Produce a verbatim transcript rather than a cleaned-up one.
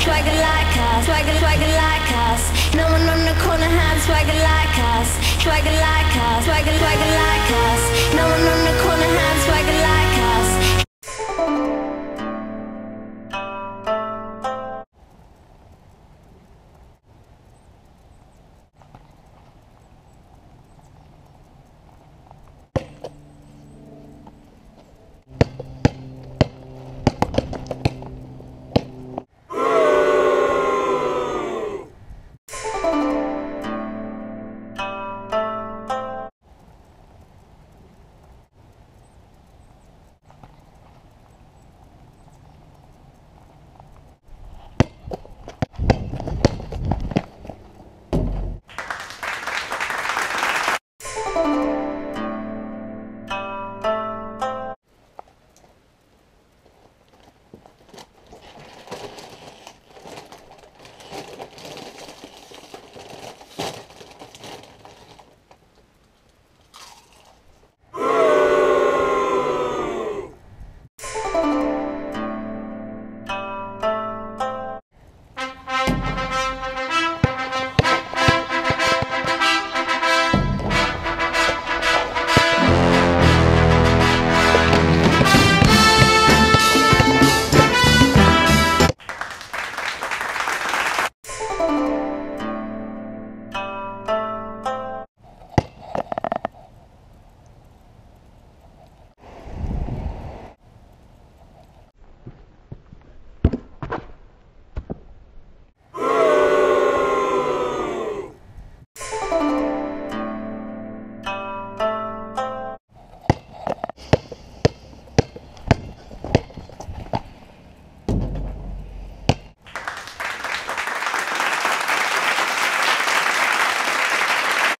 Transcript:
swagger like us, swagger, swagger like us. No one on the corner has swagger like us, swagger like us, swagger, swagger like us. No one on